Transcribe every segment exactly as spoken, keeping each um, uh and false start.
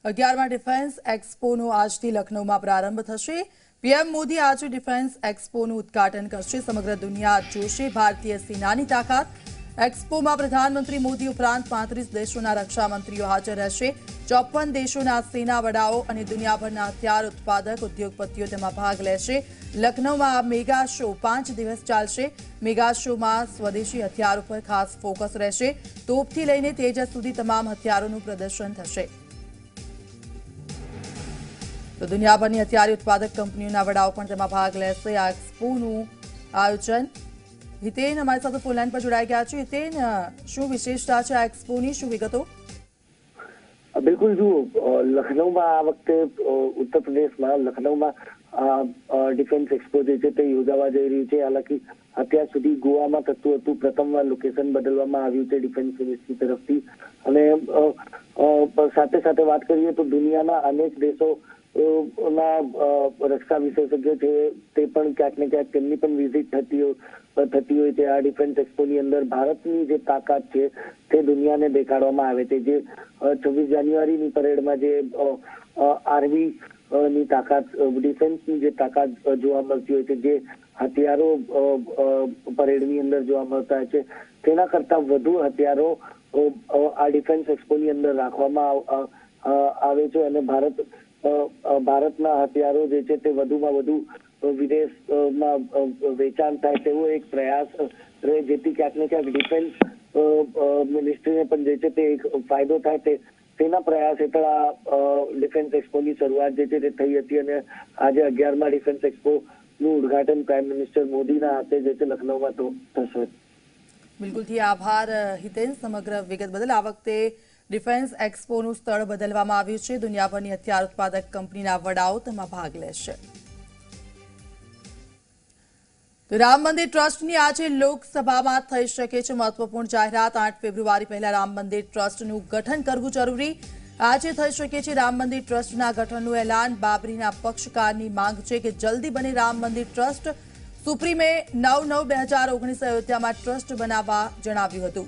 અગિયારમા defence એક્સપોનો આજથી લખનૌમાં પ્રારંભ થશે। પીએમ મોદી આજે ડિફેન્સ એક્સપોનું ઉદ્ઘાટન કરશે। સમગ્ર દુનિયા જોશે ભારતીય સેનાની તાકાત। એક્સપોમાં પ્રધાનમંત્રી મોદી ઉપરાંત પાંત્રીસ દેશોના રક્ષા મંત્રીઓ હાજર રહેશે। ચોપન દેશોના સેના વડાઓ અને દુનિયાભરના હથિયાર ઉત્પાદક ઉદ્યોગપતિઓ તેમાં ભાગ લેશે। લખનૌમાં આ મેગા શો પાંચ દિવસ ચાલશે। મેગા શોમાં સ્વદેશી હથિયાર ઉપર ખાસ ફોકસ રહેશે। તોપથી લઈને તેજસ સુધી તમામ હથિયારોનું પ્રદર્શન થશે। તો દુનિયાભરની હથિયાર ઉત્પાદક કંપનીઓના વડાઓ પણ તેમાં ભાગ લેશે। આ એક્સપોનું આયોજન હિતેન અમારી સાથે ફોનલાઈન પર જોડાઈ ગયા છે। હિતેન, શું વિશેષતા છે આ એક્સપોની, શું વિગતો? બિલકુલ, જુઓ, લખનૌમાં આ વખતે ઉત્તર પ્રદેશમાં લખનૌમાં ડિફેન્સ એક્સપો જે છે તે યોજાવા જઈ રહ્યું છે। હાલાકી અત્યાર સુધી ગોવામાં થતું હતું, પ્રથમવાર લોકેશન બદલવામાં આવ્યું છે ડિફેન્સ મિનિસ્ટ્રી તરફથી। અને સાથે સાથે વાત કરીએ તો દુનિયાના અનેક દેશો ના રક્ષા વિશેષજ્ઞ છે તે પણ ક્યાંક ને ક્યાંક તેમની પણ વિઝિટ થતી થતી હોય છે। આ ડિફેન્સ એક્સપોની અંદર ભારતની જે તાકાત છે તે દુનિયાને દેખાડવામાં આવે છે। જે છવ્વીસ જાન્યુઆરીની પરેડમાં જે આર્મી ની તાકાત, ડિફેન્સની જે તાકાત જોવા મળતી હોય છે, જે હથિયારો પરેડની અંદર જોવા મળતા હોય છે, તેના કરતા વધુ હથિયારો આ ડિફેન્સ એક્સપોની અંદર રાખવામાં આવે છે। અને ભારત ભારતના હથિયારો જે છે તે વધુમાં વધુ વિદેશમાં વેચાણ થાય તેવો એક પ્રયાસ રહે, જેથી ક્યાંક ને ક્યાંક ડિફેન્સ મિનિસ્ટ્રીને પણ જે છે તે એક ફાયદો થાય તે તેના પ્રયાસ હેઠળ આ ડિફેન્સ એક્સપોની શરૂઆત જે છે તે થઈ હતી। અને આજે અગિયારમા ડિફેન્સ એક્સપોનું ઉદઘાટન પ્રાઇમ મિનિસ્ટર મોદીના હાથે જે છે લખનૌમાં તો થશે। બિલકુલથી આભાર હિતેન સમગ્ર વિગત બદલ। આ વખતે ડિફેન્સ એક્સપોનું સ્થળ બદલવામાં આવ્યું છે। દુનિયાભરની હથિયાર ઉત્પાદક કંપનીના વડાઓ તેમાં ભાગ લેશે। તો રામ મંદિર ટ્રસ્ટની આજે લોકસભામાં થઈ શકે છે મહત્વપૂર્ણ જાહેરાત। આઠ ફેબ્રુઆરી પહેલા રામ મંદિર ટ્રસ્ટનું ગઠન કરવું જરૂરી। આજે થઈ શકે છે રામ મંદિર ટ્રસ્ટના ગઠનનું એલાન। બાબરીના પક્ષકારની માંગ છે કે જલ્દી બને રામ મંદિર ટ્રસ્ટ। સુપ્રીમે નવ નવ બે હજાર ઓગણીસ અયોધ્યામાં ટ્રસ્ટ બનાવવા જણાવ્યું હતું।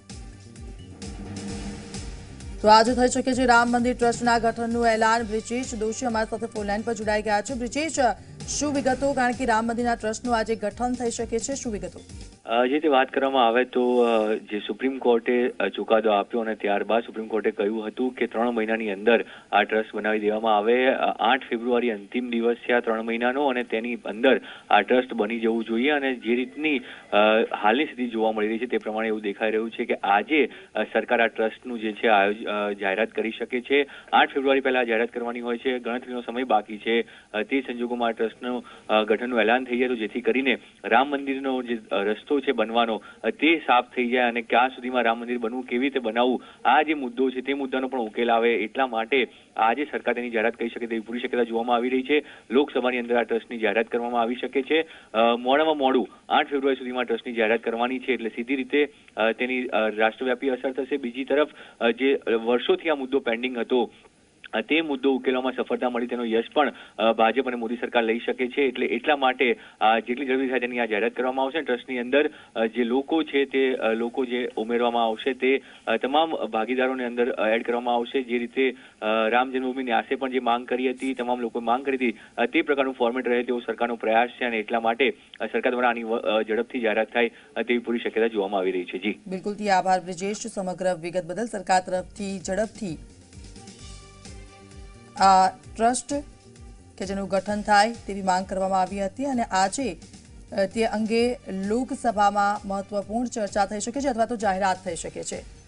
તો આજે થઈ શકે છે રામ મંદિર ટ્રસ્ટના ગઠનનું એલાન। બ્રિજેશ દોશી અમારી સાથે ફોનલાઈન પર જોડાઈ ગયા છે। બ્રિજેશ, શું વિગતો? કારણ કે રામ મંદિરના ટ્રસ્ટનું આજે ગઠન થઈ શકે છે, શું વિગતો? જે તે વાત કરવામાં આવે તો જે સુપ્રીમ કોર્ટે ચુકાદો આપ્યો અને ત્યારબાદ સુપ્રીમ કોર્ટે કહ્યું હતું કે ત્રણ મહિનાની અંદર આ ટ્રસ્ટ બનાવી દેવામાં આવે। આઠ ફેબ્રુઆરી અંતિમ દિવસ છે આ ત્રણ મહિનાનો, અને તેની અંદર આ ટ્રસ્ટ બની જવું જોઈએ। અને જે રીતની હાલની સ્થિતિ જોવા મળી રહી છે તે પ્રમાણે એવું દેખાઈ રહ્યું છે કે આજે સરકાર આ ટ્રસ્ટનું જે છે જાહેરાત કરી શકે છે। આઠ ફેબ્રુઆરી પહેલા જાહેરાત કરવાની હોય છે, ગણતરીનો સમય બાકી છે। તે સંજોગોમાં આ ટ્રસ્ટનું ગઠનનું એલાન થઈ જાય તો જેથી કરીને રામ મંદિરનો જે રસ્તો છે બનવાનો તે સાફ થઈ જાય, અને ક્યાં સુધીમાં રામ મંદિર બનવું, કેવી રીતે બનાવવું, આ જે મુદ્દો છે તે મુદ્દાનો પણ ઉકેલ આવે। એટલા માટે આજે સરકાર તેની જાહેરાત કરી શકે તેવી પૂરી શક્યતા જોવામાં આવી રહી છે। લોકસભાની અંદર આ ટ્રસ્ટની જાહેરાત કરવામાં આવી શકે છે। મોડામાં મોડું આઠ ફેબ્રુઆરી સુધીમાં ટ્રસ્ટની જાહેરાત કરવાની છે, એટલે સીધી રીતે તેની રાષ્ટ્રવ્યાપી અસર થશે। બીજી તરફ જે વર્ષોથી આ મુદ્દો પેન્ડિંગ હતો તે મુદ્દો ઉકેલવામાં સફળતા મળી તેનો યશ પણ ભાજપ અને મોદી સરકાર લઈ શકે છે। એટલે એટલા માટે જેટલી જરૂરી થાય તેની આ જાહેરાત કરવામાં આવશે। ટ્રસ્ટની અંદર જે લોકો છે તે લોકો જે ઉમેરવામાં આવશે તે તમામ ભાગીદારોને અંદર એડ કરવામાં આવશે। જે રીતે રામ જન્મભૂમિ ન્યાસે પણ જે માંગ કરી હતી, તમામ લોકોએ માંગ કરી હતી, તે પ્રકારનું ફોર્મેટ રહે તેવો સરકારનો પ્રયાસ છે, અને એટલા માટે સરકાર દ્વારા આની ઝડપથી જાહેરાત થાય તેવી પૂરી શક્યતા જોવામાં આવી રહી છે। જી બિલકુલથી આભાર બ્રિજેશ સમગ્ર વિગત બદલ। સરકાર તરફથી ઝડપથી આ ટ્રસ્ટ કે જેનું ગઠન થાય તેવી માંગ કરવામાં આવી હતી, અને આજે તે અંગે લોકસભામાં મહત્વપૂર્ણ ચર્ચા થઈ શકે છે અથવા તો જાહેરાત થઈ શકે છે।